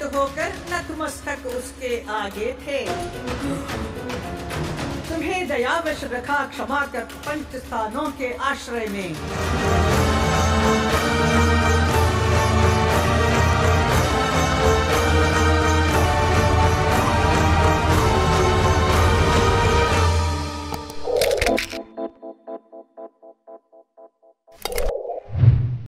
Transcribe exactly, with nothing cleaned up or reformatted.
होकर नतमस्तक उसके आगे थे। तुम्हें दयावश रखा क्षमा कर पंच स्थानों के आश्रय में।